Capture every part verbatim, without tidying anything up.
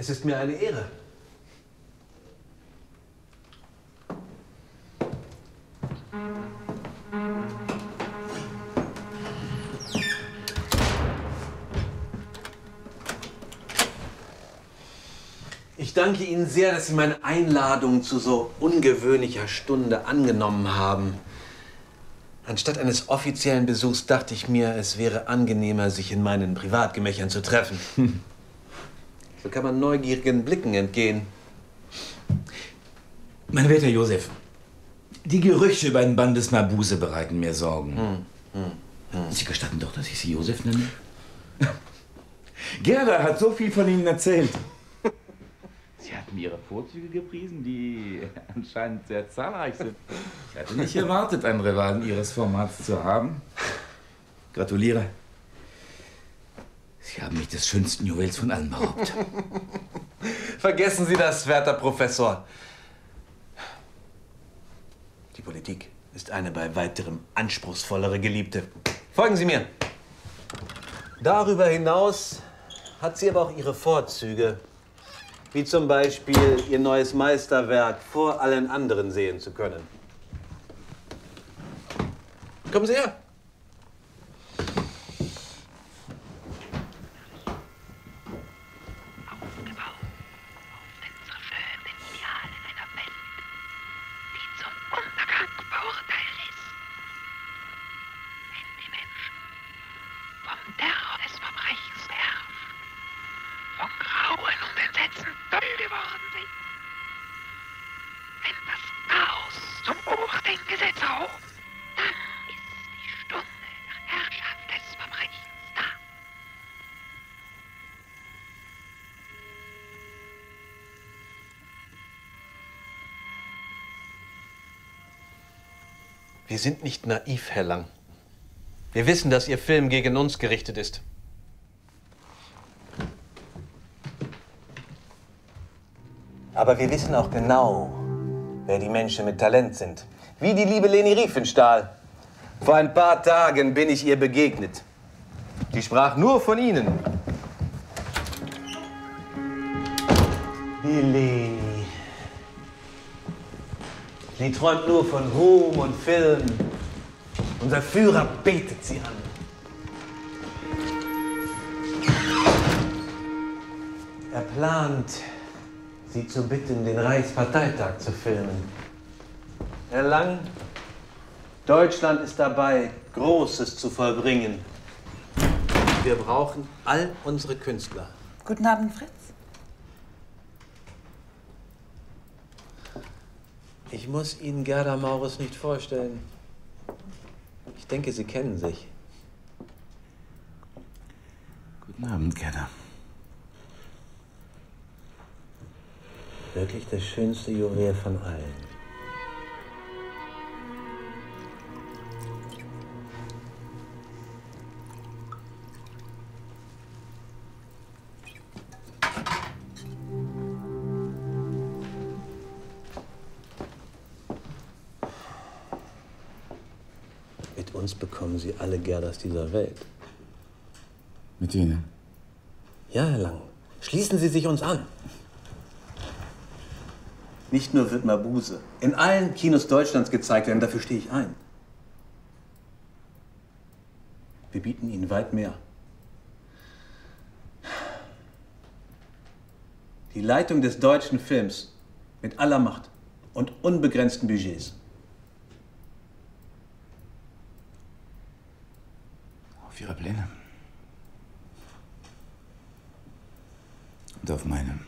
Es ist mir eine Ehre. Ich danke Ihnen sehr, dass Sie meine Einladung zu so ungewöhnlicher Stunde angenommen haben. Anstatt eines offiziellen Besuchs dachte ich mir, es wäre angenehmer, sich in meinen Privatgemächern zu treffen. Hm. So kann man neugierigen Blicken entgehen. Mein werter Josef, die Gerüchte über den Bann des Mabuse bereiten mir Sorgen. Hm. Hm. Hm. Sie gestatten doch, dass ich Sie Josef nenne? Gerda hat so viel von Ihnen erzählt. Sie hat mir Ihre Vorzüge gepriesen, die anscheinend sehr zahlreich sind. Ich hatte nicht erwartet, einen Rivalen Ihres Formats zu haben. Gratuliere. Sie haben mich des schönsten Juwels von allen beraubt. Vergessen Sie das, werter Professor. Die Politik ist eine bei weiterem anspruchsvollere Geliebte. Folgen Sie mir. Darüber hinaus hat sie aber auch ihre Vorzüge. Wie zum Beispiel ihr neues Meisterwerk vor allen anderen sehen zu können. Kommen Sie her. Wir sind nicht naiv, Herr Lang. Wir wissen, dass Ihr Film gegen uns gerichtet ist. Aber wir wissen auch genau, wer die Menschen mit Talent sind. Wie die liebe Leni Riefenstahl. Vor ein paar Tagen bin ich ihr begegnet. Sie sprach nur von Ihnen. Die Leni. Sie träumt nur von Ruhm und Film. Unser Führer betet sie an. Er plant, sie zu bitten, den Reichsparteitag zu filmen. Herr Lang, Deutschland ist dabei, Großes zu vollbringen. Wir brauchen all unsere Künstler. Guten Abend, Fritz. Ich muss Ihnen Gerda Maurus nicht vorstellen. Ich denke, Sie kennen sich. Guten Abend, Gerda. Wirklich das schönste Juwel von allen. Mit uns bekommen Sie alle Gerdas dieser Welt. Mit Ihnen? Ja, Herr Lang. Schließen Sie sich uns an. Nicht nur wird Mabuse in allen Kinos Deutschlands gezeigt werden, dafür stehe ich ein. Wir bieten Ihnen weit mehr. Die Leitung des deutschen Films mit aller Macht und unbegrenzten Budgets. Auf Ihre Pläne. Und auf meine.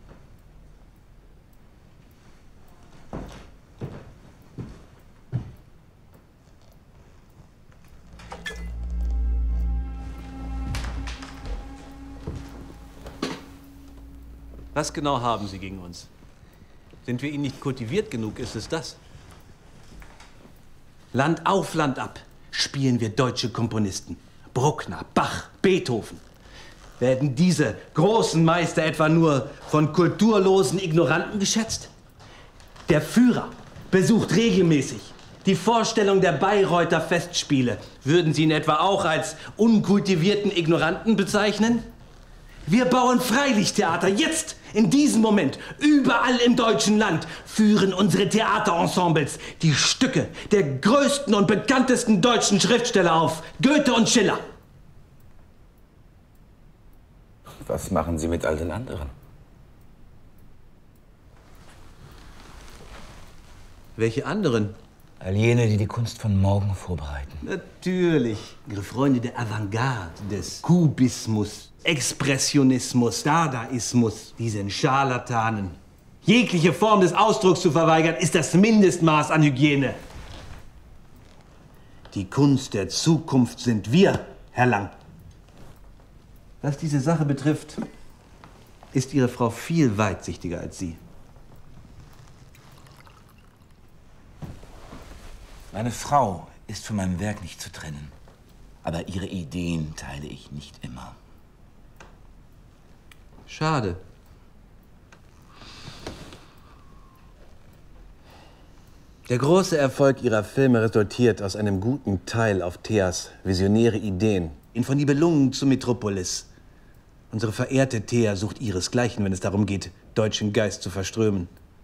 Was genau haben Sie gegen uns? Sind wir Ihnen nicht kultiviert genug, ist es das? Land auf, Land ab spielen wir deutsche Komponisten. Bruckner, Bach, Beethoven. Werden diese großen Meister etwa nur von kulturlosen Ignoranten geschätzt? Der Führer besucht regelmäßig die Vorstellung der Bayreuther Festspiele. Würden Sie ihn etwa auch als unkultivierten Ignoranten bezeichnen? Wir bauen Freilichttheater jetzt, in diesem Moment, überall im deutschen Land führen unsere Theaterensembles die Stücke der größten und bekanntesten deutschen Schriftsteller auf. Goethe und Schiller. Was machen Sie mit all den anderen? Welche anderen? All jene, die die Kunst von morgen vorbereiten. Natürlich. Ihre Freunde der Avantgarde, des Kubismus, Expressionismus, Dadaismus, diesen Scharlatanen. Jegliche Form des Ausdrucks zu verweigern, ist das Mindestmaß an Hygiene. Die Kunst der Zukunft sind wir, Herr Lang. Was diese Sache betrifft, ist Ihre Frau viel weitsichtiger als Sie. Meine Frau ist von meinem Werk nicht zu trennen. Aber ihre Ideen teile ich nicht immer. Schade. Der große Erfolg Ihrer Filme resultiert aus einem guten Teil auf Theas visionäre Ideen. In Von Nibelungen zu Metropolis. Unsere verehrte Thea sucht ihresgleichen, wenn es darum geht, deutschen Geist zu verströmen.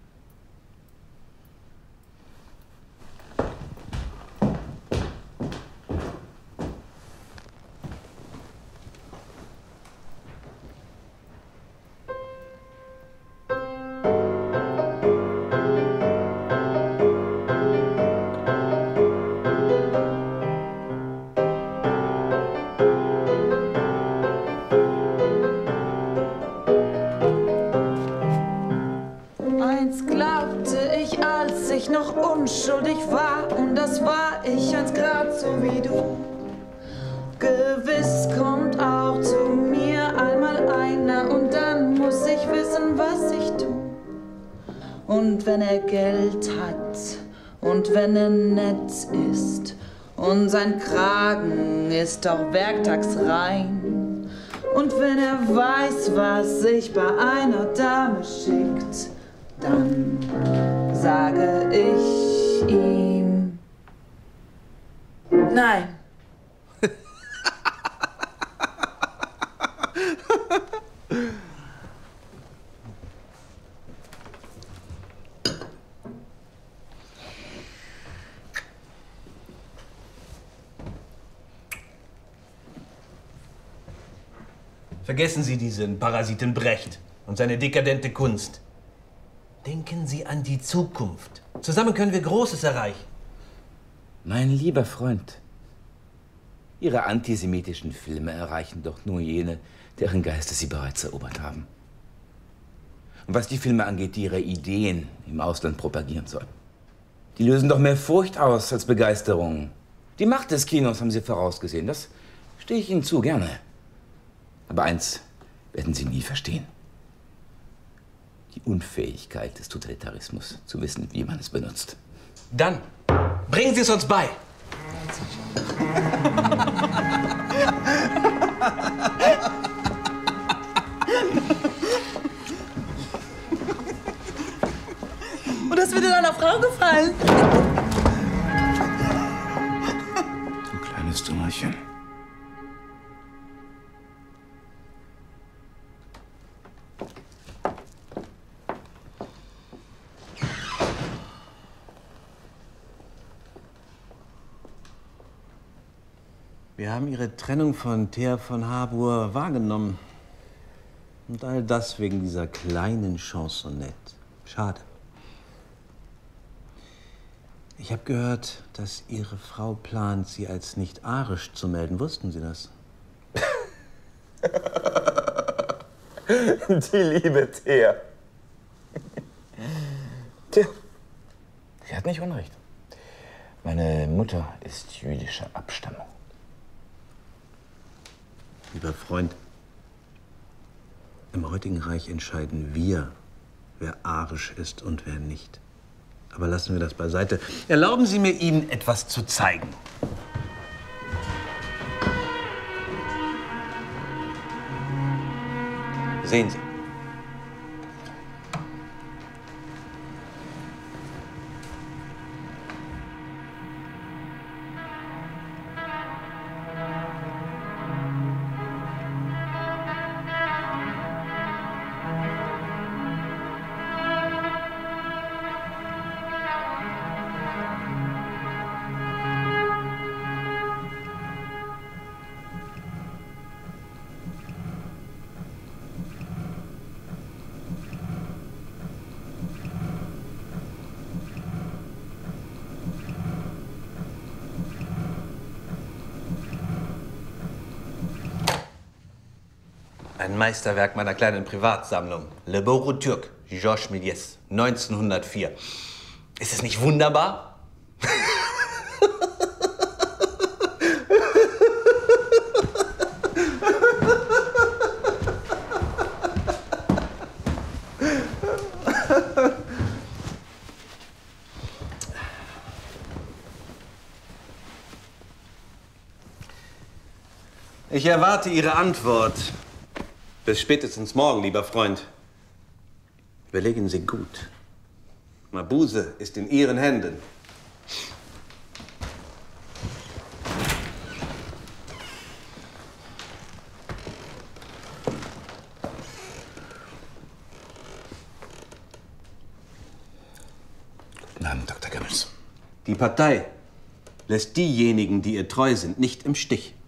Eins glaubte ich, als ich noch unschuldig war, und das war ich einst grad so wie du. Gewiss kommt auch zu mir einmal einer, und dann muss ich wissen, was ich tu. Und wenn er Geld hat und wenn er nett ist und sein Kragen ist auch werktagsrein, und wenn er weiß, was sich bei einer Dame schickt, dann sage ich ihm nein. Vergessen Sie diesen Parasiten Brecht und seine dekadente Kunst. Denken Sie an die Zukunft. Zusammen können wir Großes erreichen. Mein lieber Freund, Ihre antisemitischen Filme erreichen doch nur jene, deren Geiste Sie bereits erobert haben. Und was die Filme angeht, die Ihre Ideen im Ausland propagieren sollen, die lösen doch mehr Furcht aus als Begeisterung. Die Macht des Kinos haben Sie vorausgesehen, das stehe ich Ihnen zu, gerne. Aber eins werden Sie nie verstehen. Die Unfähigkeit des Totalitarismus, zu wissen, wie man es benutzt. Dann bringen Sie es uns bei. Und das wird deiner Frau gefallen. Du kleines Dummerchen. Wir haben Ihre Trennung von Thea von Harburg wahrgenommen. Und all das wegen dieser kleinen Chansonette. Schade. Ich habe gehört, dass Ihre Frau plant, Sie als nicht arisch zu melden. Wussten Sie das? Die liebe Thea. Tja, sie hat nicht Unrecht. Meine Mutter ist jüdischer Abstammung. Lieber Freund, im heutigen Reich entscheiden wir, wer arisch ist und wer nicht. Aber lassen wir das beiseite. Erlauben Sie mir, Ihnen etwas zu zeigen. Sehen Sie. Ein Meisterwerk meiner kleinen Privatsammlung. Le Beau Turc, Georges Méliès, neunzehnhundertvier. Ist es nicht wunderbar? Ich erwarte Ihre Antwort. Bis spätestens morgen, lieber Freund. Überlegen Sie gut. Mabuse ist in Ihren Händen. Guten Abend, Doktor Goebbels. Die Partei lässt diejenigen, die ihr treu sind, nicht im Stich.